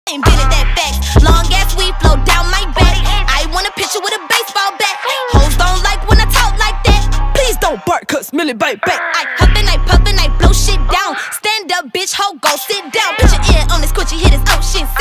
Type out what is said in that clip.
Invented that fact. Long ass weed flow down my back. I want a picture with a baseball bat. Hoes don't like when I talk like that. Please don't bark, cause Milli bite back. I huffin', I puffin', I blow shit down. Stand up, bitch, ho, go sit down.